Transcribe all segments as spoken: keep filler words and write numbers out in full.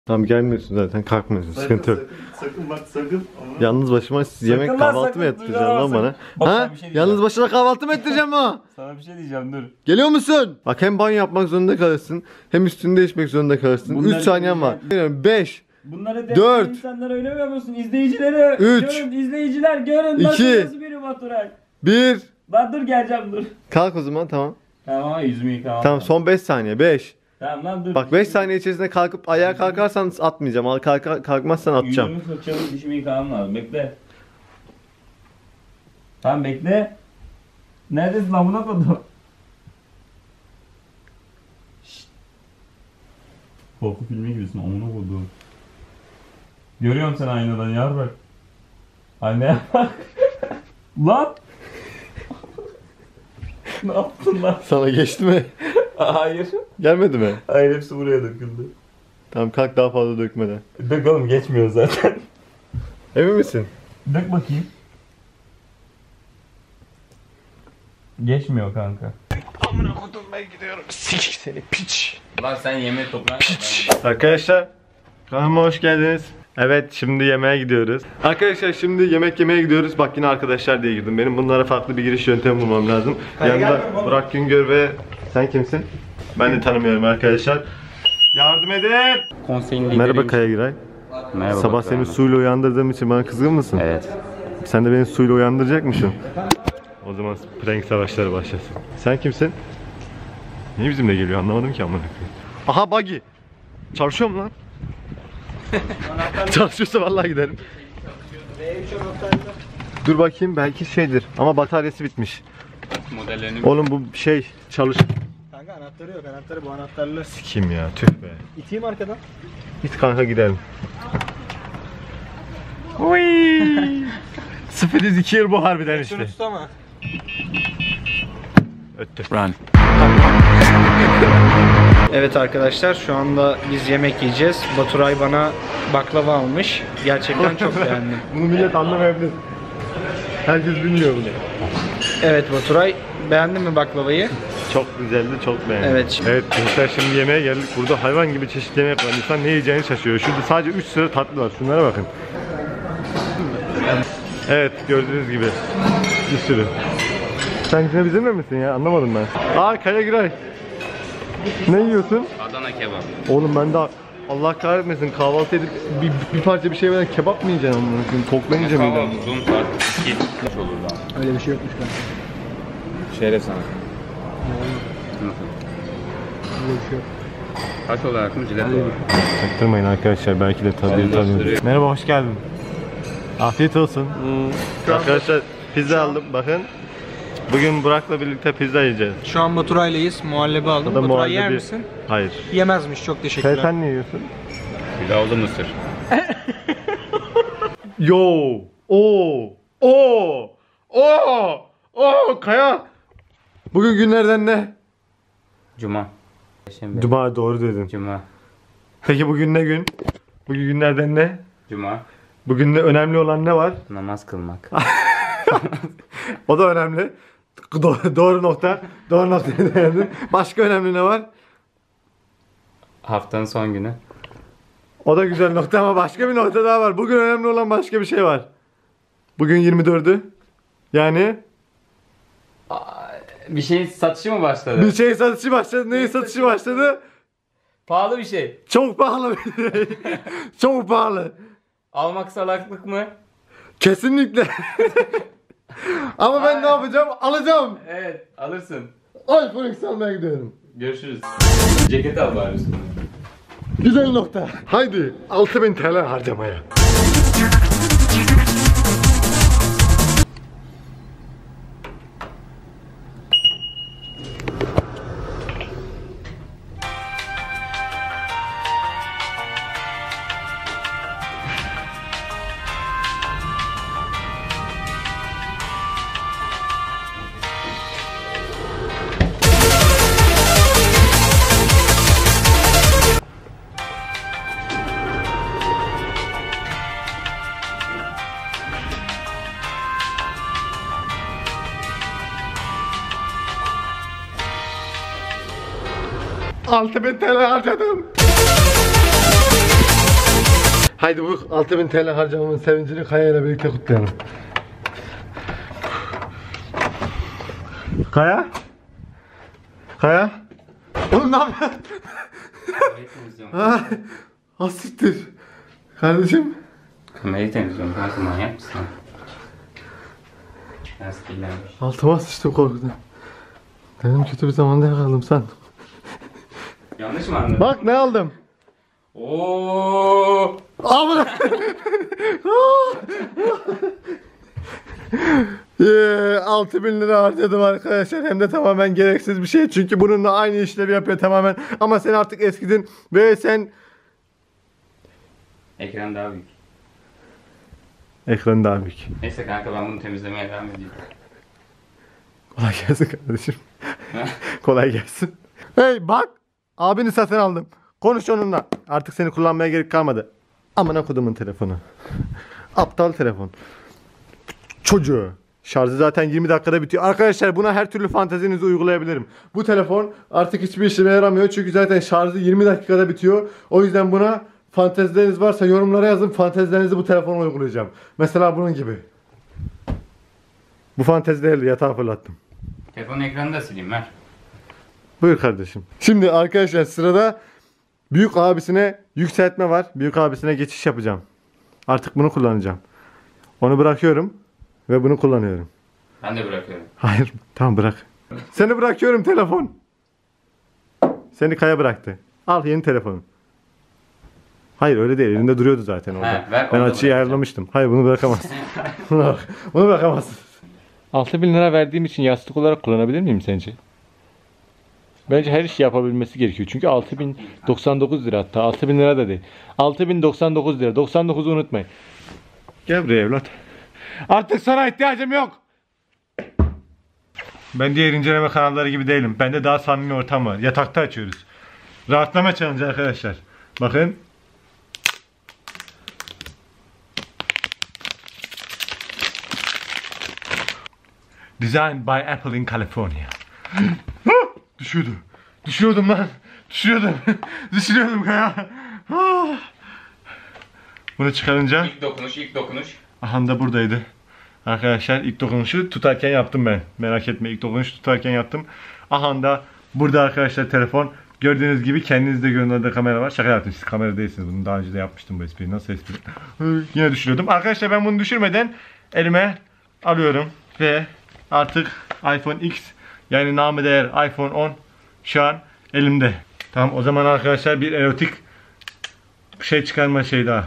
Tamam gelmiyorsun zaten, kalkmıyorsun, Sakın, sıkıntı yok. sakın, sakın bak sakın. Yalnız başıma yemek lan, kahvaltı sakın, mı ettireceğim duyamam lan bana? Bak, Ha? sana bir şey diyeceğim. Yalnız başına kahvaltı mı ettireceğim ha? Sana bir şey diyeceğim, dur. Geliyor musun? Bak hem banyo yapmak zorunda kalırsın, hem üstünü değişmek zorunda kalırsın. Bunları üç saniyen var. beş, Bunları Dört. insanlar öyle mi yapıyorsun? İzleyicileri Üç. görün, izleyiciler görün. İki. Nasıl nasıl biri Baturay? bir. Lan dur geleceğim dur. Kalk o zaman, tamam. Tamam yüzümü yıkamam. Tamam son beş saniye. beş. Tamam lan dur. Bak beş saniye içerisinde kalkıp ayağa kalkarsan atmayacağım. Al kalk kalkmazsan atacağım. Yüzümü fırçalayıp dişimi yıkamam lazım. Bekle. Tamam bekle. Neredesin lan, buna koydum? Korku filmi gibisin, amına koydum. Görüyorum seni aynadan yar bak. Aynaya bak. Lan! Ne yaptın lan? Sana geçti mi? Hayır. Gelmedi mi? Hayır, hepsi buraya döküldü. Tamam kalk, daha fazla dökmeden. Dök oğlum, geçmiyor zaten. Emin misin? Dök bakayım. Geçmiyor kanka. Amına kodum, ben gidiyorum. Sik seni piç. Lan sen yemeği toprağına Piç. Arkadaşlar kanalıma hoş geldiniz. Evet, şimdi yemeğe gidiyoruz. Arkadaşlar şimdi yemek yemeye gidiyoruz. Bak yine arkadaşlar diye girdim. Benim bunlara farklı bir giriş yöntemi bulmam lazım. Yanımda Burak Güngör ve sen kimsin? Ben de tanımıyorum arkadaşlar. Yardım edin. Konseyin lideri. Merhaba Kaya Giray. Merhaba. Sabah seni suyla uyandırdığım için bana kızgın mısın? Evet. Sen de beni suyla uyandıracakmışsın. O zaman prank savaşları başlasın. Sen kimsin? Niye bizimle geliyor anlamadım ki amına koyayım. Aha buggy. Çalışıyor mu lan? Çalışıyorsa vallahi giderim. Dur bakayım, belki şeydir ama bataryası bitmiş. Modellerini. Oğlum bu şey çalış. Kanka anahtarı yok, anahtarı bu anahtarlı. Kim ya, tüh be. İteyim arkadan. Git kanka gidelim. Uy. sıfır yüz iki yıl bu harbiden işte. Şunu tut ama. Öttü. Run. Evet arkadaşlar, şu anda biz yemek yiyeceğiz. Baturay bana baklava almış. Gerçekten çok beğendim. Bunu millet anlamayabilir. Herkes bilmiyor bunu. Evet Baturay, beğendin mi baklavayı? Çok güzeldi, çok beğendim. Evet. Evet gençler, şimdi yemeğe geldik. Burada hayvan gibi çeşitli yemek var. İnsan ne yiyeceğini şaşırıyor. Şurada sadece üç sıra tatlı var. Şunlara bakın. Evet, gördüğünüz gibi bir sürü. Sen yine bizimle misin ya? Anlamadım ben. Aa Kaya Giray. Ne yiyorsun? Adana kebap. Oğlum ben daha Allah kahretmesin kahvaltı edip bir, bir parça bir şey veren kebap mı yiyeceksin amına koyayım? Koklayınca mı yiyeceksin? Uzun saat iki olur lan. Öyle bir şey yokmuş kanka. Şöyle sana. Nasıl? Öyle bir şey yok. Kaç olarak mı cilet olarak? Çaktırmayın arkadaşlar, belki de tabii tabii. Merhaba, hoş geldin. Afiyet olsun. Hmm. Arkadaşlar pizza aldım, bakın. Bugün Burak'la birlikte pizza yiyeceğiz. Şu an Baturay'layız. Muhallebi aldım. O da Baturay yer muhallebi- misin? Hayır. Yemezmiş. Çok Sen, teşekkürler. sen ne yiyorsun? Pilavlı mısır. Yo! Oo! Oo! Oo! Oo! Kaya! Bugün günlerden ne? Cuma. Perşembe. Cuma, doğru dedin. Cuma. Peki bugün ne gün? Bugün günlerden ne? Cuma. Bugün de önemli olan ne var? Namaz kılmak. O da önemli. Do- doğru nokta. Doğru noktaya dayandın. Başka önemli ne var? Haftanın son günü. O da güzel nokta ama başka bir nokta daha var. Bugün önemli olan başka bir şey var. Bugün yirmi dördü. Yani Bir şeyin satışı mı başladı? bir şey satışı başladı. Neyin satışı başladı? Pahalı bir şey. Çok pahalı bir şey. Çok pahalı. Almak salaklık mı? Kesinlikle. Ama ben ne yapacağım? Alacağım. Evet, alırsın. iPhone X almaya gidiyorum. Görüşürüz. Ceket al bari üstüne. Güzel nokta. Haydi altı bin T L harcamaya. altı bin T L harcadım. Haydi bu altı bin T L harcamamın sevincini Kaya ile birlikte kutlayalım. Kaya? Kaya? Oğlum ne yapıyorsun? Ha, asiktir. Kardeşim. Kamerayı temizliyorum kanka, manyak mısın? Biraz kirlenmiş. Altıma sıçtım korkudan. Dedim kötü bir zamanda yakaladım sen. Yanlış mı anladın? Bak ne aldım. Ooo. Amına. Yeah, altı bin lira harcadım arkadaşlar, hem de tamamen gereksiz bir şey çünkü bununla aynı işlevi yapıyor tamamen, ama sen artık eskidin ve sen Ekran daha büyük. ekran daha büyük. Neyse kanka, ben bunu temizlemeye devam edeyim. Kolay gelsin kardeşim. Kolay gelsin. Hey bak, abini satın aldım. Konuş onunla. Artık seni kullanmaya gerek kalmadı. Amına kodumun telefonu. Aptal telefon. Çocuğu. Şarjı zaten yirmi dakikada bitiyor. Arkadaşlar buna her türlü fantezinizi uygulayabilirim. Bu telefon artık hiçbir işime yaramıyor. Çünkü zaten şarjı yirmi dakikada bitiyor. O yüzden buna fantezileriniz varsa yorumlara yazın. Fantezilerinizi bu telefona uygulayacağım. Mesela bunun gibi. Bu fantezilerle yatağa fırlattım. Telefonun ekranını da sileyim, ver. Buyur kardeşim. Şimdi arkadaşlar sırada büyük abisine yükseltme var. Büyük abisine geçiş yapacağım. Artık bunu kullanacağım. Onu bırakıyorum ve bunu kullanıyorum. Ben de bırakıyorum. Hayır, tamam bırak. Seni bırakıyorum telefon. Seni Kaya bıraktı. Al yeni telefonun. Hayır öyle değil, elinde duruyordu zaten orada. Ha, ver, ben onu da açıyı ayarlamıştım. Hayır bunu bırakamazsın. Bunu bırak- bunu bırakamazsın. altı bin lira verdiğim için yastık olarak kullanabilir miyim sence? Bence her işi yapabilmesi gerekiyor. Çünkü altı bin doksan dokuz lira, hatta altı bin lira da değil. altı bin doksan dokuz lira. doksan dokuzu unutmayın. Gel buraya evlat. Artık sana ihtiyacım yok. Ben diğer inceleme kanalları gibi değilim. Bende daha samimi ortam var. Yatakta açıyoruz. Rahatlama challenge arkadaşlar. Bakın. Designed by Apple in California. Düşüyordu. Düşüyordum lan. Düşüyordum. Düşüyordum Kaya. Bunu çıkarınca İlk dokunuş, ilk dokunuş. aha da buradaydı. Arkadaşlar ilk dokunuşu tutarken yaptım ben. Merak etme, ilk dokunuşu tutarken yaptım. Aha da burada arkadaşlar telefon. Gördüğünüz gibi kendinizde görün, orada kamera var. Şaka yaptım, siz kamera değilsiniz. Bunu daha önce de yapmıştım bu espriyi. Nasıl espri? Yine düşürüyordum. Arkadaşlar ben bunu düşürmeden elime alıyorum ve artık iPhone X, yani namı değer iPhone on şu an elimde. Tamam, o zaman arkadaşlar bir erotik şey çıkarma şey daha.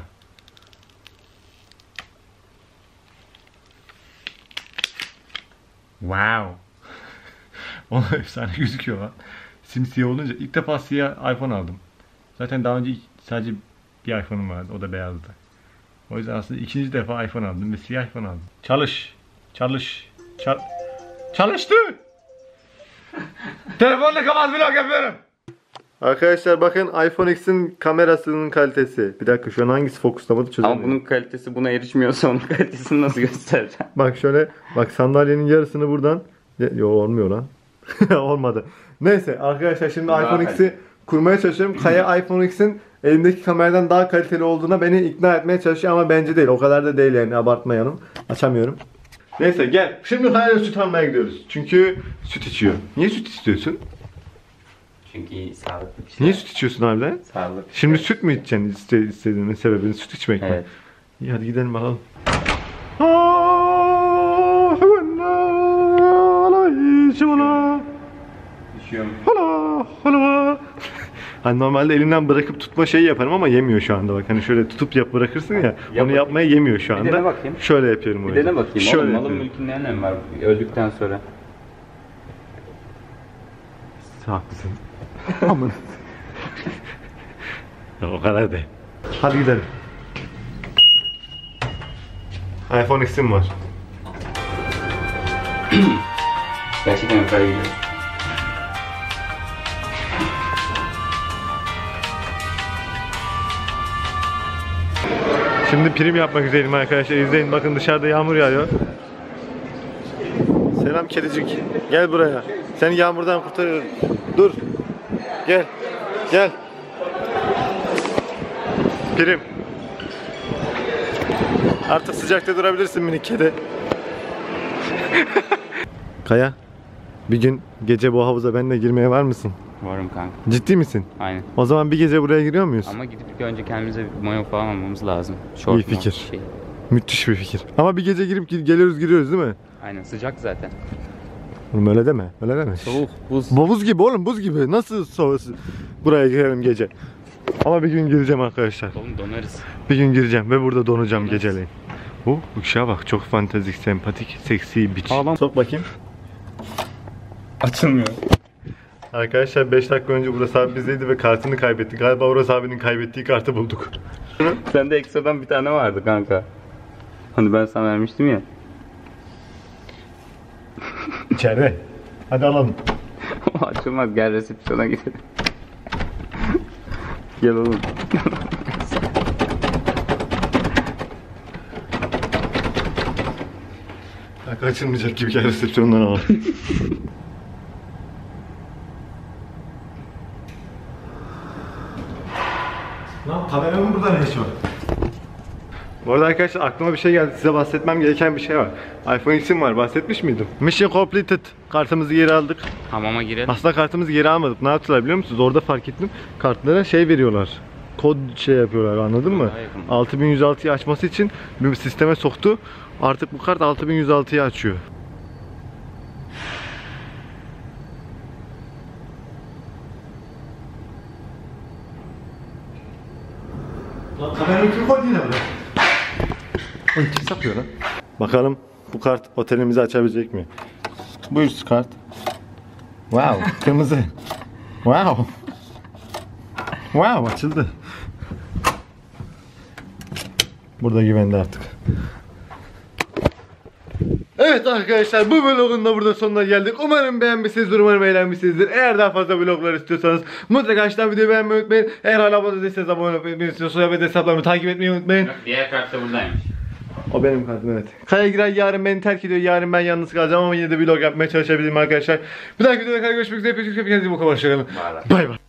Wow. O efsane gözüküyor lan. Simsiyah olunca ilk defa siyah iPhone aldım. Zaten daha önce sadece bir iPhone'um vardı, o da beyazdı. O yüzden aslında ikinci defa iPhone aldım ve siyah iPhone aldım. Çalış. Çalış. Çal Çalıştı. Telefonla kapat vlog yapıyorum. Arkadaşlar bakın iPhone X'in kamerasının kalitesi. Bir dakika, şu an hangisi fokuslamadı çözemedim. Ama bunun kalitesi buna erişmiyorsa onun kalitesini nasıl göstereceğim? Bak şöyle, bak sandalyenin yarısını buradan. Yo olmuyor lan. Olmadı. Neyse arkadaşlar şimdi Daha iPhone X'i kaliteli. kurmaya çalışıyorum. Kaya iPhone X'in elimdeki kameradan daha kaliteli olduğuna beni ikna etmeye çalışıyor ama bence değil. O kadar da değil yani, abartmayalım. Açamıyorum. Neyse gel. Şimdi Kaya'ya süt almaya gidiyoruz. Çünkü süt içiyor. Niye süt istiyorsun? Çünkü sağlıklı bir şey. Niye süt içiyorsun harbiden? Sağlıklı. Şimdi süt mü içeceksin iste, istediğinin sebebin süt içmek mi? Evet. İyi hadi gidelim bakalım. Düşüyorum. Hala, hala. Hani normalde elinden bırakıp tutma şeyi yaparım ama yemiyor şu anda bak. Hani şöyle tutup yap bırakırsın ya. Yap onu bakayım. yapmaya yemiyor şu anda. Bir dene bakayım. Şöyle yapıyorum o Bir yüzden. dene bakayım. Şöyle Oğlum, malın yapıyorum. mülkün ne önemi var öldükten sonra? Haklısın. Aman. Ya o kadar değil. Hadi gidelim. iPhone X'im var. Gerçekten yukarı gidiyor. Şimdi prim yapmak üzereyim arkadaşlar. İzleyin bakın, dışarıda yağmur yağıyor. Selam kedicik. Gel buraya. Seni yağmurdan kurtarıyorum. Dur. Gel. Gel. Prim. Artık sıcakta durabilirsin minik kedi. Kaya, bir gün gece bu havuza benimle girmeye var mısın? Varım kanka. Ciddi misin? Aynen. O zaman bir gece buraya giriyor muyuz? Ama gidip bir önce kendimize bir mayo falan almamız lazım. Şort, İyi fikir. mont, Şey. Müthiş bir fikir. Ama bir gece girip geliyoruz giriyoruz değil mi? Aynen sıcak zaten. Oğlum öyle deme, öyle deme. Soğuk, buz. Buz gibi oğlum, buz gibi. Nasıl soğuk buraya girelim gece? Ama bir gün gireceğim arkadaşlar. Oğlum donarız. Bir gün gireceğim ve burada donacağım Donarız. geceleyin. Oh, ışığa bak, çok fantezik, sempatik, seksi biç. Ağlam. Sok bakayım. Açılmıyor. Arkadaşlar beş dakika önce Uras abi bizdeydi ve kartını kaybettik. Galiba Uras abinin kaybettiği kartı bulduk. Sende ekstradan bir tane vardı kanka. Hani ben sana vermiştim ya. İçeride. Hadi alalım. O açılmaz, gel resepsiyona gidelim. Gel oğlum. Bak açılmayacak gibi, gel resepsiyondan alalım. Lan kameramın burada ne işi var? Bu arada arkadaşlar aklıma bir şey geldi. Size bahsetmem gereken bir şey var. iPhone X'im var. Bahsetmiş miydim? Mission completed. Kartımızı geri aldık. Hamama girelim. Aslında kartımızı geri almadık. Ne yaptılar biliyor musunuz? Orada fark ettim. Kartlara şey veriyorlar. Kod şey yapıyorlar, anladın mı? altı bin yüz altıyı açması için bir sisteme soktu. Artık bu kart altı bin yüz altıyı açıyor. Lan kamerayı kim koydu yine buraya? Oğlum kim saklıyor lan? Bakalım bu kart otelimizi açabilecek mi? Buyur kart. Wow, kırmızı. Wow. Wow, açıldı. Burada güvende artık. Evet arkadaşlar, bu vlogun da burada sonuna geldik. Umarım beğenmişsinizdir, umarım eğlenmişsinizdir. Eğer daha fazla vloglar istiyorsanız mutlaka aşağıdan videoyu beğenmeyi unutmayın. Eğer hala abone değilseniz abone olmayı unutmayın. Sosyal medya hesaplarımı takip etmeyi unutmayın. Diğer kart da buradaymış. O benim kartım, evet. Kaya Giray yarın beni terk ediyor. Yarın ben yalnız kalacağım ama yine de vlog yapmaya çalışabilirim arkadaşlar. Bir dahaki videoda görüşmek üzere. Hepinize iyi bakın. Hoşçakalın. Bay bay.